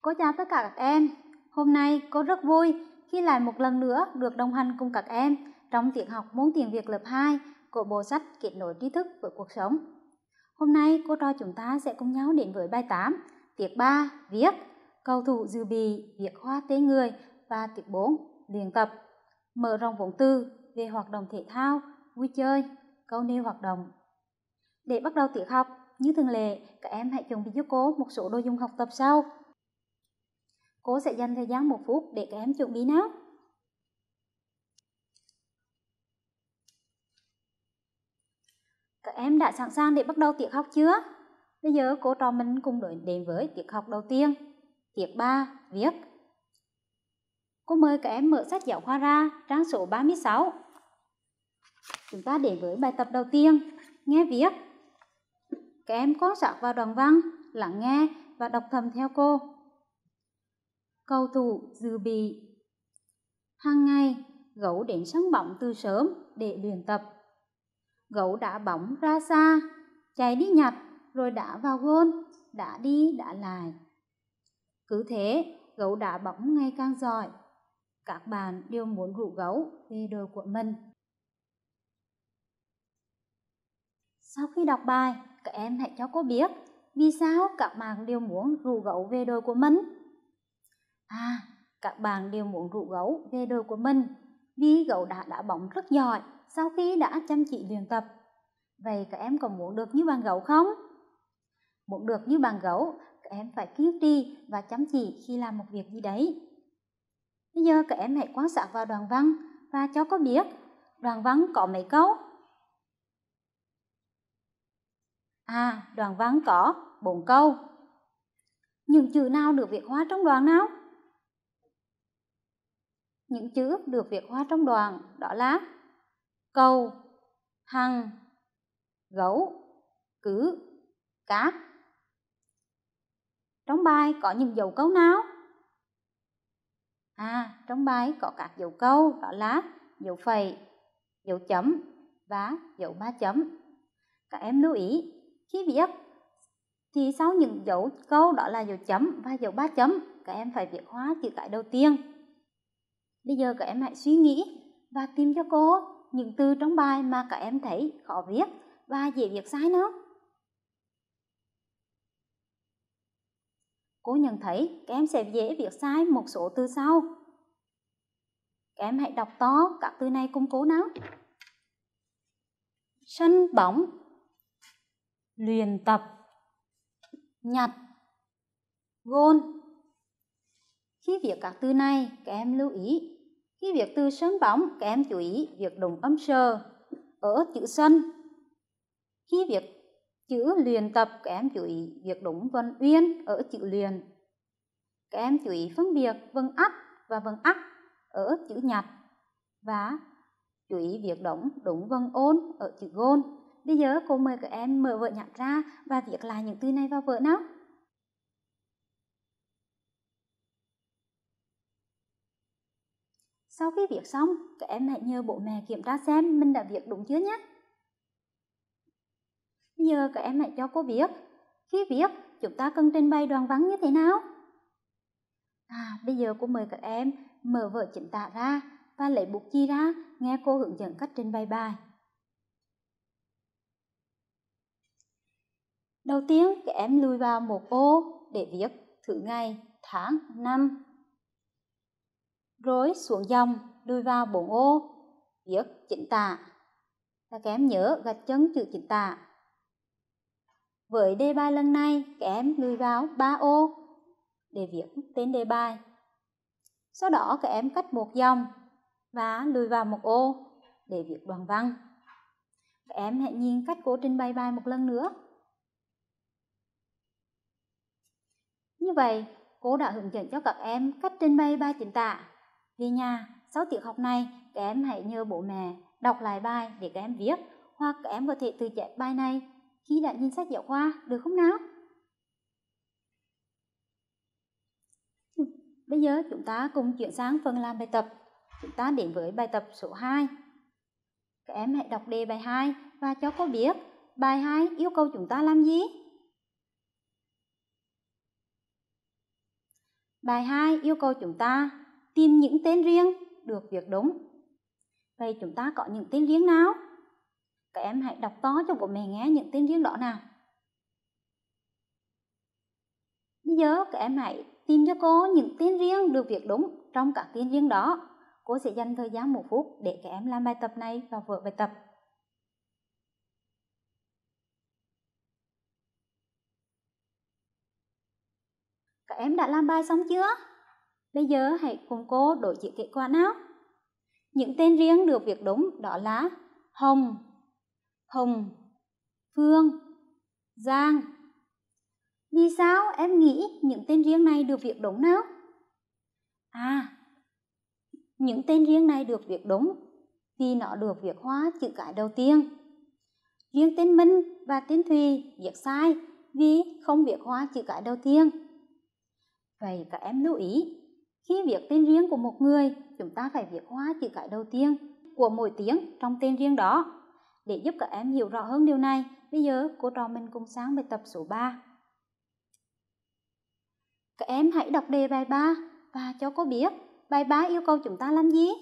Cô chào tất cả các em. Hôm nay cô rất vui khi lại một lần nữa được đồng hành cùng các em trong tiết học môn tiếng Việt lớp 2 của bộ sách Kết nối tri thức với cuộc sống. Hôm nay cô trò chúng ta sẽ cùng nhau đến với bài 8, tiết 3 viết, cầu thủ dự bị, viết hoa tên người và tiết 4 luyện tập, mở rộng vốn từ về hoạt động thể thao, vui chơi, câu nêu hoạt động. Để bắt đầu tiết học, như thường lệ, các em hãy chuẩn bị cho cô một số nội dung học tập sau. Cô sẽ dành thời gian 1 phút để các em chuẩn bị nào. Các em đã sẵn sàng để bắt đầu tiết học chưa? Bây giờ cô trò mình cùng đến với tiết học đầu tiên, tiết 3 viết. Cô mời các em mở sách giáo khoa ra trang số 36. Chúng ta đến với bài tập đầu tiên, nghe viết. Các em quan sát vào đoạn văn, lắng nghe và đọc thầm theo cô. Cầu thủ dự bị. Hàng ngày, gấu đến sân bóng từ sớm để luyện tập. Gấu đá bóng ra xa, chạy đi nhặt rồi đá vào gôn, đá đi đá lại. Cứ thế, gấu đá bóng ngày càng giỏi. Các bạn đều muốn rủ gấu về đội của mình. Sau khi đọc bài, các em hãy cho cô biết vì sao các bạn đều muốn rủ gấu về đội của mình. Các bạn đều muốn rủ gấu về đội của mình vì gấu đã đá bóng rất giỏi sau khi đã chăm chỉ luyện tập. Vậy các em có muốn được như bạn gấu không? Muốn được như bạn gấu, các em phải kiên trì và chăm chỉ khi làm một việc gì đấy. Bây giờ các em hãy quan sát vào đoạn văn và cho cô biết đoạn văn có mấy câu? Đoạn văn có 4 câu. Những chữ nào được viết hoa trong đoạn nào? Những chữ được viết hoa trong đoạn đó là cầu, hằng, gấu, cứ, cát. Trong bài có những dấu câu nào? Trong bài có các dấu câu đó là dấu phẩy, dấu chấm và dấu 3 chấm. Các em lưu ý khi viết thì sau những dấu câu đó là dấu chấm và dấu 3 chấm, các em phải viết hóa chữ cái đầu tiên. Bây giờ các em hãy suy nghĩ và tìm cho cô những từ trong bài mà các em thấy khó viết và dễ viết sai nào. Cô nhận thấy các em sẽ dễ viết sai một số từ sau. Các em hãy đọc to các từ này cùng cô nào. Sân bóng, luyện tập, nhặt, gôn. Khi viết các từ này, các em lưu ý. Khi viết từ sân bóng, các em chú ý viết đúng âm sờ ở chữ sân. Khi viết chữ luyện tập, các em chú ý viết đúng vần uyên ở chữ luyện. Các em chú ý phân biệt vần ắt và vần ắc ở chữ nhặt. Và chú ý viết đúng vần ôn ở chữ gôn. Bây giờ cô mời các em mở vở nhặt ra và viết lại những từ này vào vở nào. Sau khi viết xong, các em hãy nhờ bố mẹ kiểm tra xem mình đã viết đúng chưa nhé. Bây giờ các em hãy cho cô biết, khi viết chúng ta cần trình bày đoạn văn như thế nào? Bây giờ cô mời các em mở vở chính tả ra và lấy bút chì ra, nghe cô hướng dẫn cách trình bày bài. Đầu tiên, các em lùi vào một ô để viết thứ ngày, tháng, năm. Rồi xuống dòng, lùi vào 4 ô, viết chính tả. Và các em nhớ gạch chân chữ chính tả. Với đề bài lần này, các em lùi vào 3 ô để viết tên đề bài. Sau đó các em cách một dòng và lùi vào 1 ô để viết đoạn văn. Các em hãy nhìn cách cô trình bày bài một lần nữa. Như vậy, cô đã hướng dẫn cho các em cách trình bày bài chính tả. Về nhà, sau tiết học này, các em hãy nhờ bố mẹ đọc lại bài để các em viết, hoặc các em có thể tự chép bài này khi đã nhìn sách giáo khoa, được không nào? Bây giờ chúng ta cùng chuyển sang phần làm bài tập. Chúng ta đến với bài tập số 2. Các em hãy đọc đề bài 2 và cho cô biết bài 2 yêu cầu chúng ta làm gì? Bài 2 yêu cầu chúng ta tìm những tên riêng được viết đúng. Vậy chúng ta có những tên riêng nào? Các em hãy đọc to cho bố mẹ nghe những tên riêng đó nào. Bây giờ các em hãy tìm cho cô những tên riêng được viết đúng trong các tên riêng đó. Cô sẽ dành thời gian 1 phút để các em làm bài tập này vào vở bài tập. Các em đã làm bài xong chưa? Bây giờ hãy cùng cô đối chiếu kết quả nào. Những tên riêng được viết đúng đó là Hồng, Hùng, Phương, Giang. Vì sao em nghĩ những tên riêng này được viết đúng nào? Những tên riêng này được viết đúng vì nó được viết hóa chữ cái đầu tiên. Riêng tên Minh và tên Thùy viết sai vì không viết hóa chữ cái đầu tiên. Vậy các em lưu ý, khi viết tên riêng của một người, chúng ta phải viết hóa chữ cái đầu tiên của mỗi tiếng trong tên riêng đó. Để giúp các em hiểu rõ hơn điều này, bây giờ cô trò mình cùng sang bài tập số 3. Các em hãy đọc đề bài 3 và cho cô biết bài 3 yêu cầu chúng ta làm gì?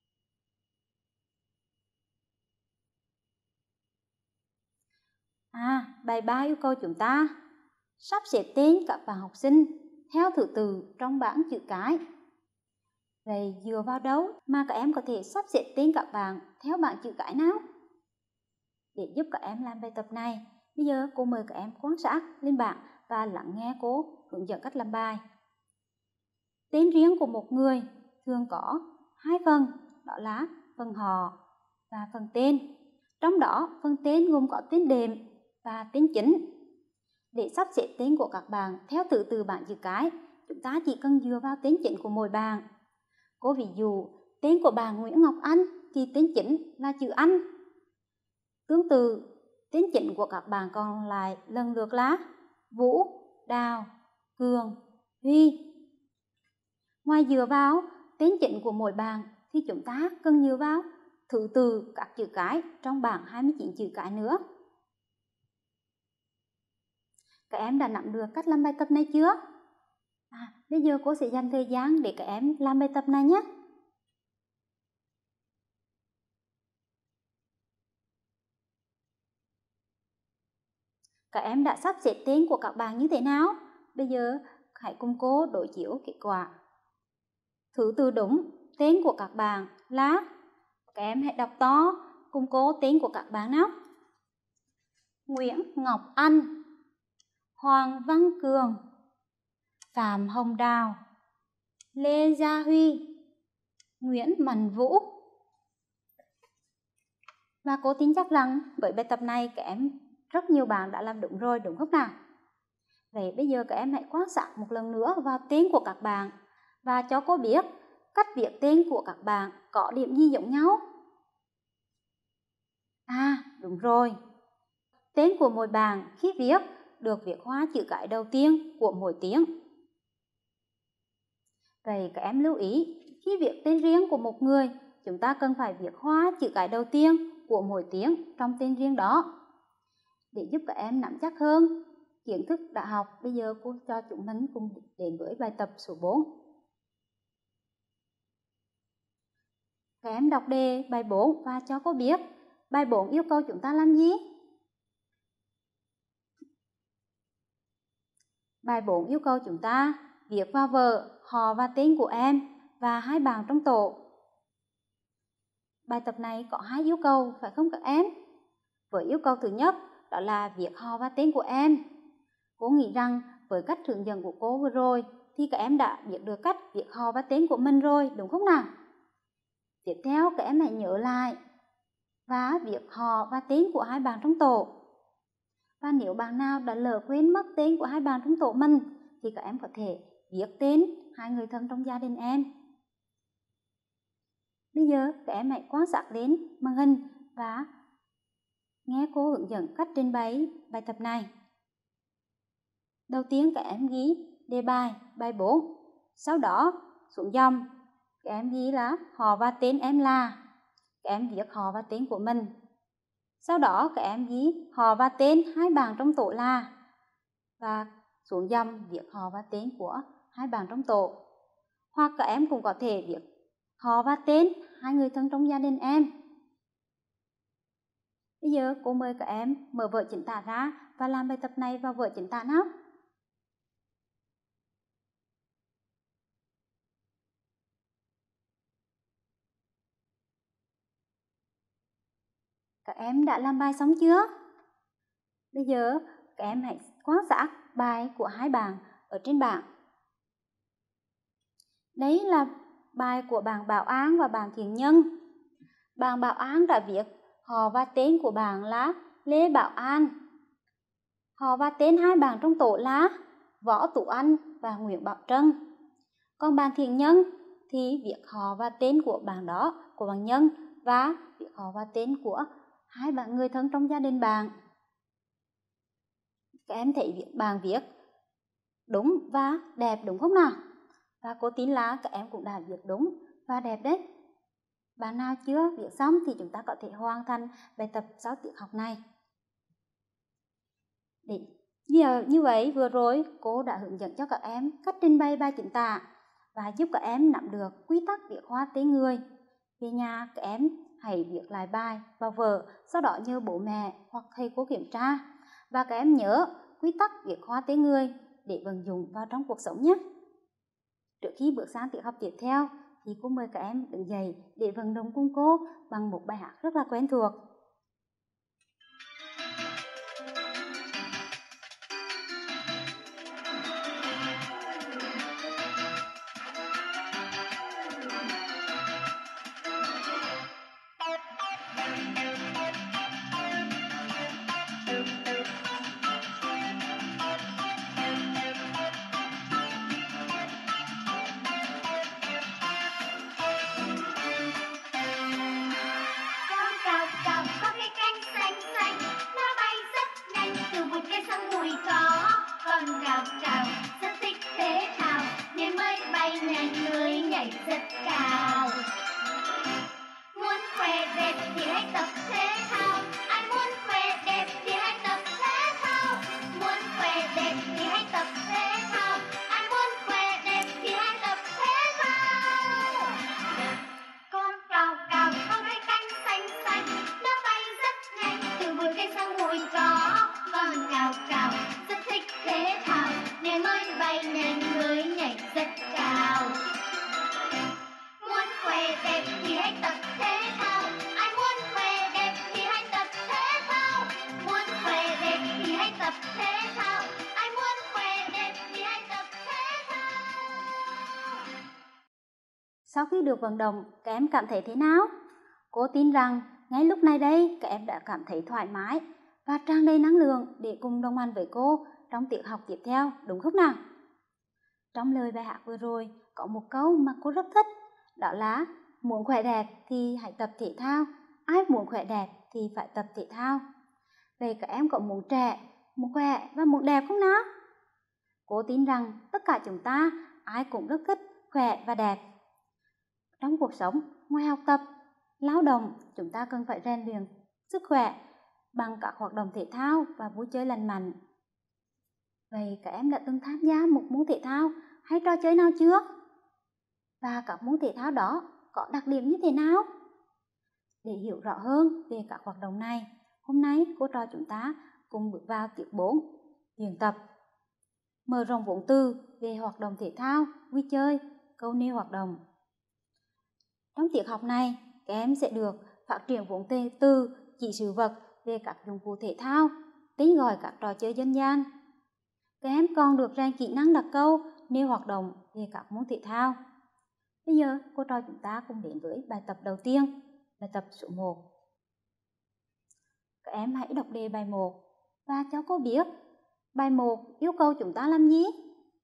Bài 3 yêu cầu chúng ta sắp xếp tên các bạn học sinh theo thứ tự trong bảng chữ cái. Vậy dựa vào đâu mà các em có thể sắp xếp tên các bạn theo bảng chữ cái nào? Để giúp các em làm bài tập này, bây giờ cô mời các em quan sát lên bảng và lắng nghe cô hướng dẫn cách làm bài. Tên riêng của một người thường có 2 phần, đó là phần họ và phần tên. Trong đó, phần tên gồm có tên đệm và tên chính. Để sắp xếp tên của các bạn theo thứ tự bảng chữ cái, chúng ta chỉ cần dựa vào tên chính của mỗi bạn. Cô ví dụ, tên của bạn Nguyễn Ngọc Anh thì tên chính là chữ Anh. Tương tự, tên chính của các bạn còn lại lần lượt là Vũ, Đào, Cường, Huy. Ngoài dựa vào tên chính của mỗi bạn thì chúng ta cần dựa vào thứ tự các chữ cái trong bảng 29 chữ cái nữa. Các em đã nắm được cách làm bài tập này chưa? Bây giờ cô sẽ dành thời gian để các em làm bài tập này nhé. Các em đã sắp xếp tên của các bạn như thế nào? Bây giờ hãy cùng cô đối chiếu kết quả. Thứ tự đúng tên của các bạn là, các em hãy đọc to cùng cô tên của các bạn nào. Nguyễn Ngọc Anh, Hoàng Văn Cường, Phạm Hồng Đào, Lê Gia Huy, Nguyễn Mạnh Vũ. Và cô tin chắc rằng với bài tập này các em rất nhiều bạn đã làm đúng rồi, đúng không nào? Vậy bây giờ các em hãy quan sát một lần nữa vào tên của các bạn và cho cô biết cách viết tên của các bạn có điểm gì giống nhau. Đúng rồi. Tên của mỗi bạn khi viết được viết hóa chữ cái đầu tiên của mỗi tiếng. Vậy các em lưu ý, khi viết tên riêng của một người, chúng ta cần phải viết hóa chữ cái đầu tiên của mỗi tiếng trong tên riêng đó. Để giúp các em nắm chắc hơn kiến thức đã học, bây giờ cô cho chúng mình cùng đến với bài tập số 4. Các em đọc đề bài 4 và cho cô biết bài 4 yêu cầu chúng ta làm gì? Bài 4 yêu cầu chúng ta viết vào vở họ và tên của em và 2 bạn trong tổ. Bài tập này có 2 yêu cầu, phải không các em? Với yêu cầu thứ nhất, đó là viết họ và tên của em. Cô nghĩ rằng với cách hướng dẫn của cô vừa rồi thì các em đã biết được cách viết họ và tên của mình rồi, đúng không nào? Tiếp theo các em hãy nhớ lại và viết họ và tên của 2 bạn trong tổ. Và nếu bạn nào đã lỡ quên mất tên của 2 bạn trong tổ mình thì các em có thể viết tên 2 người thân trong gia đình em. Bây giờ các em hãy quan sát đến màn hình và nghe cô hướng dẫn cách trình bày bài tập này. Đầu tiên các em ghi đề bài, bài 4. Sau đó xuống dòng, các em ghi là họ và tên em là. Các em viết họ và tên của mình. Sau đó các em ghi họ và tên 2 bạn trong tổ là. Và xuống dòng viết họ và tên của hai bạn trong tổ. Hoặc các em cũng có thể viết họ và tên hai người thân trong gia đình em. Bây giờ cô mời các em mở vở chính tả ra và làm bài tập này vào vở chính tả nào. Các em đã làm bài xong chưa? Bây giờ các em hãy quan sát bài của hai bạn ở trên bảng. Đấy là bài của bạn Bảo An và bạn Thiện Nhân. Bạn Bảo An đã viết họ và tên của bạn là Lê Bảo An. Họ và tên hai bạn trong tổ là Võ Tú Anh và Nguyễn Bảo Trân. Còn bạn Thiện Nhân thì viết họ và tên của bạn đó, của bạn Nhân, và viết họ và tên của hai bạn người thân trong gia đình bạn. Các em thấy bạn viết đúng và đẹp đúng không nào? Và cô tin là các em cũng đã viết đúng và đẹp đấy. Bạn nào chưa viết xong thì chúng ta có thể hoàn thành bài tập 6 tiết học này. Như vậy vừa rồi cô đã hướng dẫn cho các em cách trình bày bài chính tả và giúp các em nắm được quy tắc viết hóa tên người. Về nhà các em hãy viết lại bài vào vở, sau đó nhờ bố mẹ hoặc thầy cô kiểm tra. Và các em nhớ quy tắc viết hóa tên người để vận dụng vào trong cuộc sống nhé. Trước khi bước sang tiết học tiếp theo thì cô mời các em đứng dậy để vận động cùng cô bằng một bài hát rất là quen thuộc. Sau khi được vận động, các em cảm thấy thế nào? Cô tin rằng ngay lúc này đây các em đã cảm thấy thoải mái và tràn đầy năng lượng để cùng đồng hành với cô trong tiết học tiếp theo, đúng không nào? Trong lời bài hát vừa rồi có một câu mà cô rất thích, đó là muốn khỏe đẹp thì hãy tập thể thao, ai muốn khỏe đẹp thì phải tập thể thao. Vậy các em có muốn trẻ, muốn khỏe và muốn đẹp không nào? Cô tin rằng tất cả chúng ta ai cũng rất thích khỏe và đẹp. Trong cuộc sống, ngoài học tập, lao động, chúng ta cần phải rèn luyện sức khỏe bằng các hoạt động thể thao và vui chơi lành mạnh. Vậy các em đã từng tham gia một môn thể thao hay trò chơi nào chưa? Và các môn thể thao đó có đặc điểm như thế nào? Để hiểu rõ hơn về các hoạt động này, hôm nay cô trò chúng ta cùng bước vào tiết 4, luyện tập. Mở rộng vốn từ về hoạt động thể thao, vui chơi, câu nêu hoạt động. Trong tiết học này, các em sẽ được phát triển vốn từ chỉ sự vật về các dụng cụ thể thao, tính gọi các trò chơi dân gian. Các em còn được rèn kỹ năng đặt câu, nêu hoạt động về các môn thể thao. Bây giờ, cô trò chúng ta cùng đến với bài tập đầu tiên, bài tập số 1. Các em hãy đọc đề bài 1 và cho cô biết bài 1 yêu cầu chúng ta làm gì?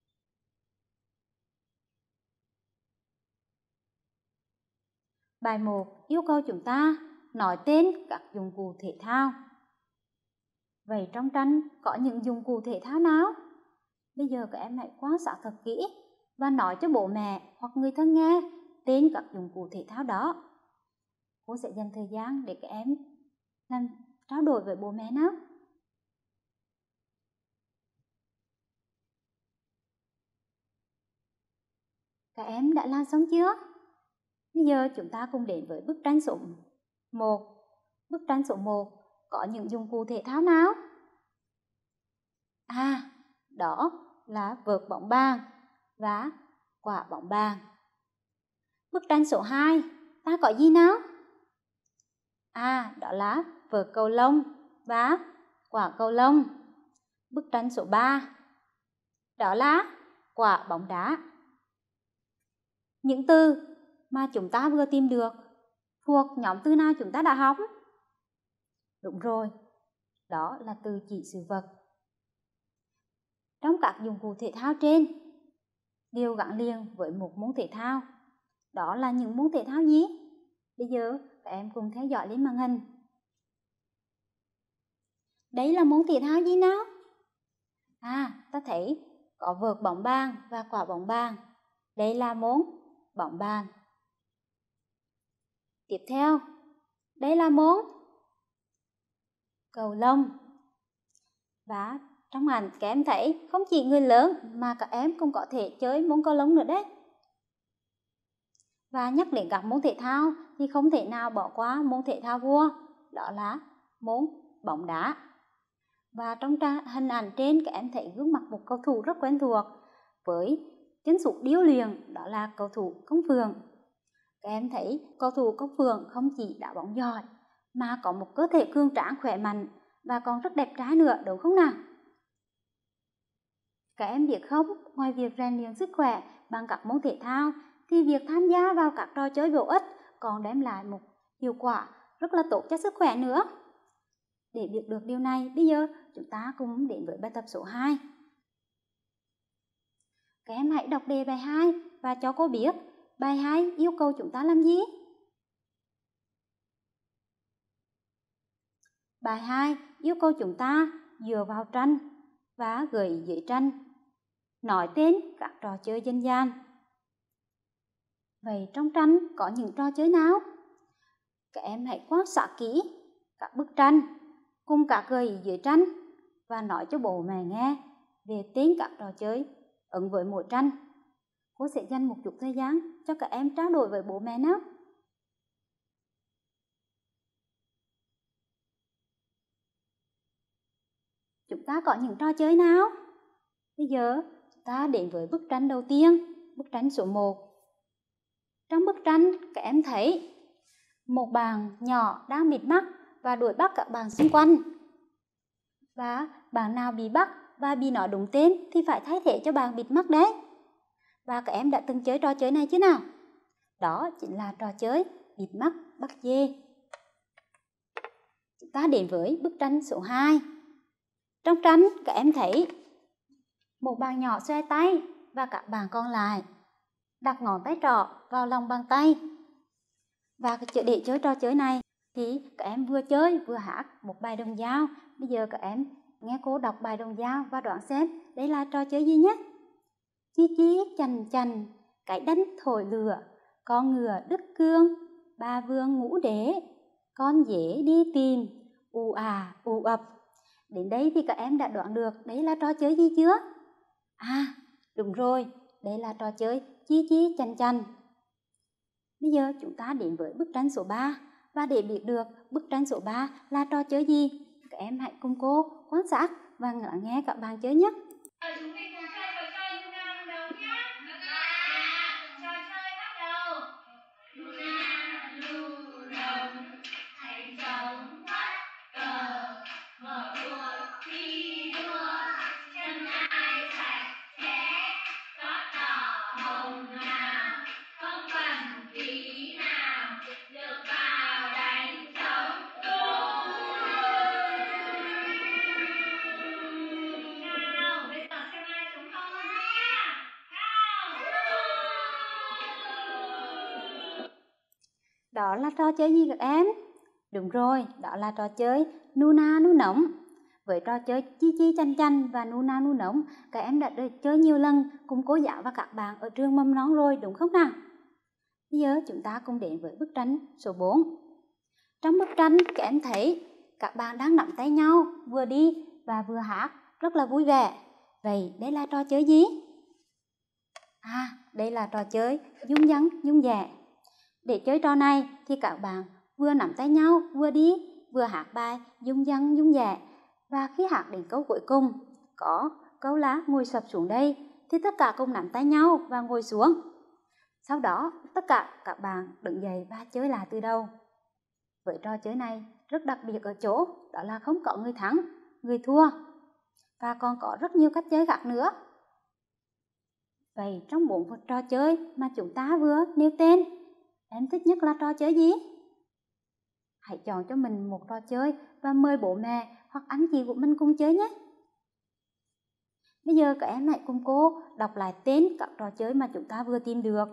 Bài 1 yêu cầu chúng ta nói tên các dụng cụ thể thao. Vậy trong tranh có những dụng cụ thể thao nào? Bây giờ các em hãy quan sát thật kỹ và nói cho bố mẹ hoặc người thân nghe tên các dụng cụ thể thao đó. Cô sẽ dành thời gian để các em làm trao đổi với bố mẹ nào. Các em đã làm xong chưa? Bây giờ chúng ta cùng đến với bức tranh số 1. Bức tranh số 1 có những dụng cụ thể thao nào? Đó là vợt bóng bàn và quả bóng bàn. Bức tranh số 2 ta có gì nào? Đó là vợt cầu lông và quả cầu lông. Bức tranh số 3 đó là quả bóng đá. Những từ mà chúng ta vừa tìm được thuộc nhóm từ nào chúng ta đã học? Đúng rồi, đó là từ chỉ sự vật. Trong các dụng cụ thể thao trên đều gắn liền với một môn thể thao. Đó là những môn thể thao gì? Bây giờ các em cùng theo dõi lên màn hình. Đấy là môn thể thao gì nào? Ta thấy có vợt bóng bàn và quả bóng bàn. Đây là môn bóng bàn. Tiếp theo, đây là môn cầu lông. Và trong ảnh các em thấy không chỉ người lớn mà các em cũng có thể chơi môn cầu lông nữa đấy. Và nhắc đến các môn thể thao thì không thể nào bỏ qua môn thể thao vua, đó là môn bóng đá. Và trong hình ảnh trên các em thấy gương mặt một cầu thủ rất quen thuộc với chân sút điêu luyện, đó là cầu thủ Công Phượng. Các em thấy cầu thủ Công Phượng không chỉ đá bóng giỏi mà có một cơ thể cường tráng khỏe mạnh và còn rất đẹp trai nữa, đúng không nào? Các em biết không, ngoài việc rèn luyện sức khỏe bằng các môn thể thao thì việc tham gia vào các trò chơi bổ ích còn đem lại một hiệu quả rất là tốt cho sức khỏe nữa. Để biết được điều này, bây giờ chúng ta cùng đến với bài tập số 2. Các em hãy đọc đề bài 2 và cho cô biết bài 2 yêu cầu chúng ta làm gì? Bài 2 yêu cầu chúng ta dựa vào tranh và gợi dưới tranh, nói tên các trò chơi dân gian. Vậy trong tranh có những trò chơi nào? Các em hãy quan sát kỹ các bức tranh cùng các gợi dưới tranh và nói cho bố mẹ nghe về tên các trò chơi ứng với mỗi tranh. Cô sẽ dành một chút thời gian cho các em trao đổi với bố mẹ nào. Chúng ta có những trò chơi nào? Bây giờ chúng ta đến với bức tranh đầu tiên, bức tranh số 1. Trong bức tranh các em thấy một bạn nhỏ đang bịt mắt và đuổi bắt các bạn xung quanh. Và bạn nào bị bắt và bị nói đúng tên thì phải thay thế cho bạn bịt mắt đấy. Và các em đã từng chơi trò chơi này chứ nào? Đó chính là trò chơi bịt mắt bắt dê. Chúng ta đến với bức tranh số 2. Trong tranh các em thấy một bạn nhỏ xoay tay và các bạn còn lại đặt ngón tay trỏ vào lòng bàn tay. Và để chơi trò chơi này thì các em vừa chơi vừa hát một bài đồng dao. Bây giờ các em nghe cô đọc bài đồng dao và đoán xem đây là trò chơi gì nhé. Chi chi chành chành, cái đánh thổi lửa, con ngựa đứt cương, ba vương ngũ đế, con dế đi tìm, ù ù ập. Đến đây thì các em đã đoán được đấy là trò chơi gì chưa? Đúng rồi, đây là trò chơi chi chi chành chành. Bây giờ chúng ta đến với bức tranh số 3. Và để biết được bức tranh số 3 là trò chơi gì, các em hãy cùng cô quan sát và lắng nghe các bạn chơi nhé. Chúng mình cùng chơi trò chơi Luna đầu nhé. Trò chơi bắt đầu. Luna lưu đồng, thành trống bắt cờ, mở cuộc thi đua, chân ai sạch sẽ, có đỏ hồng nào, không cần tí nào, được vào đánh trống. Nào, bây giờ xem ai trống to hơn nha. Nào. Đó là trò chơi gì các em? Đúng rồi, đó là trò chơi Nuna nu nóng. Với trò chơi chi chi chanh chanh và Nuna nu nóng, các em đã được chơi nhiều lần cùng cô giáo và các bạn ở trường mầm non rồi, đúng không nào? Bây giờ chúng ta cùng đến với bức tranh số 4. Trong bức tranh các em thấy các bạn đang nắm tay nhau, vừa đi và vừa hát rất là vui vẻ. Vậy đây là trò chơi gì? Đây là trò chơi dung dắn dung dẻ. Để chơi trò này thì các bạn vừa nắm tay nhau, vừa đi, vừa hát bài dung dắn dung dẻ. Và khi hát đến câu cuối cùng, có câu là ngồi sập xuống đây, thì tất cả cùng nắm tay nhau và ngồi xuống. Sau đó tất cả các bạn đứng dậy và chơi lại từ đầu. Với trò chơi này rất đặc biệt ở chỗ đó là không có người thắng, người thua, và còn có rất nhiều cách chơi khác nữa. Vậy trong 4 trò chơi mà chúng ta vừa nêu tên, em thích nhất là trò chơi gì? Hãy chọn cho mình một trò chơi và mời bố mẹ hoặc anh chị của mình cùng chơi nhé. Bây giờ các em hãy cùng cô đọc lại tên các trò chơi mà chúng ta vừa tìm được.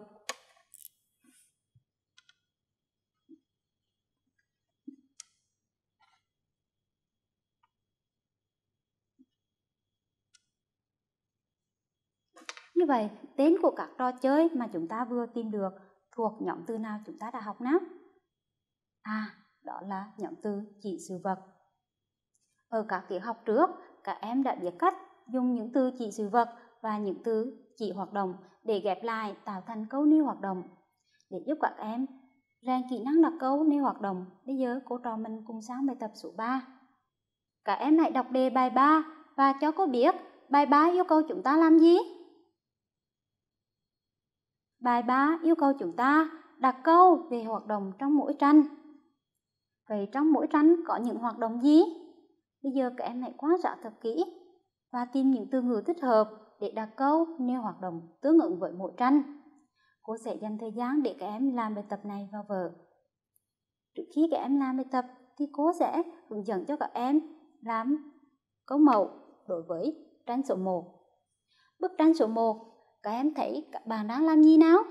Như vậy, tên của các trò chơi mà chúng ta vừa tìm được thuộc nhóm từ nào chúng ta đã học nào? Đó là nhóm từ chỉ sự vật. Ở các tiết học trước, các em đã biết cách dùng những từ chỉ sự vật và những từ chỉ hoạt động để ghép lại tạo thành câu nêu hoạt động. Để giúp các em rèn kỹ năng đặt câu nêu hoạt động, bây giờ cô trò mình cùng sang bài tập số 3. Các em hãy đọc đề bài 3 và cho cô biết bài 3 yêu cầu chúng ta làm gì? Bài 3 yêu cầu chúng ta đặt câu về hoạt động trong mỗi tranh. Vậy trong mỗi tranh có những hoạt động gì? Bây giờ các em hãy quan sát thật kỹ và tìm những từ ngữ thích hợp để đặt câu nêu hoạt động tương ứng với mỗi tranh. Cô sẽ dành thời gian để các em làm bài tập này vào vở. Trước khi các em làm bài tập thì cô sẽ hướng dẫn cho các em làm câu mẫu đối với tranh số 1. Bức tranh số 1, các em thấy các bạn đang làm gì nào?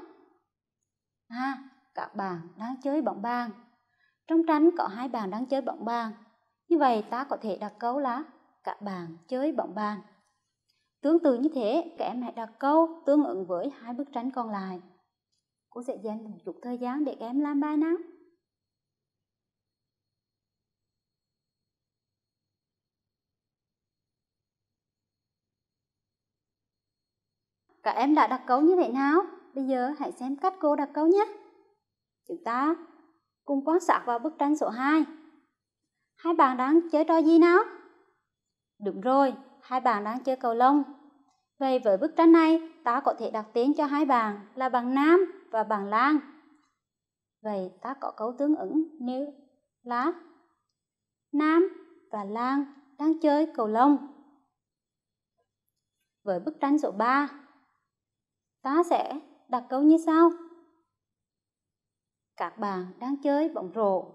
Các bạn đang chơi bóng bàn. Trong tranh có 2 bạn đang chơi bóng bàn. Như vậy ta có thể đặt câu là các bạn chơi bóng bàn. Tương tự như thế, các em hãy đặt câu tương ứng với 2 bức tranh còn lại. Cô sẽ dành một chút thời gian để các em làm bài nào. Các em đã đặt câu như thế nào? Bây giờ hãy xem cách cô đặt câu nhé. Chúng ta cùng quan sát vào bức tranh số 2. 2 bạn đang chơi trò gì nào? Đúng rồi, 2 bạn đang chơi cầu lông. Vậy với bức tranh này, ta có thể đặt tên cho 2 bạn là bạn Nam và bạn Lan. Vậy ta có câu tương ứng như là Nam và Lan đang chơi cầu lông. Với bức tranh số 3, ta sẽ đặt câu như sau: các bạn đang chơi bóng rổ.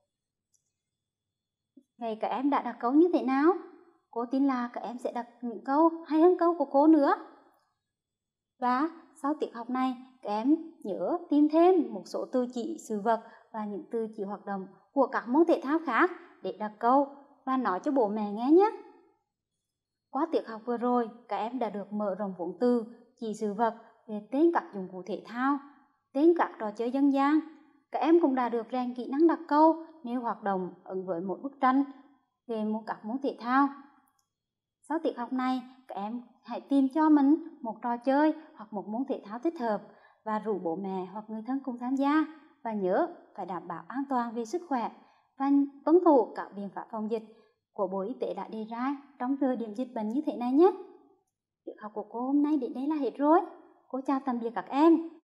Vậy các em đã đặt câu như thế nào? Cô tin là các em sẽ đặt những câu hay hơn câu của cô nữa. Và sau tiết học này, các em nhớ tìm thêm một số từ chỉ sự vật và những từ chỉ hoạt động của các môn thể thao khác để đặt câu và nói cho bố mẹ nghe nhé. Qua tiết học vừa rồi, các em đã được mở rộng vốn từ chỉ sự vật về tên các dụng cụ thể thao, tên các trò chơi dân gian. Các em cũng đã được rèn kỹ năng đặt câu nêu hoạt động ứng với mỗi bức tranh về các môn thể thao. Sau tiết học này, các em hãy tìm cho mình một trò chơi hoặc một môn thể thao thích hợp và rủ bố mẹ hoặc người thân cùng tham gia. Và nhớ phải đảm bảo an toàn về sức khỏe và tuân thủ các biện pháp phòng dịch của Bộ Y tế đã đề ra trong thời điểm dịch bệnh như thế này nhé. Tiết học của cô hôm nay đến đây là hết rồi. Cô chào tạm biệt các em.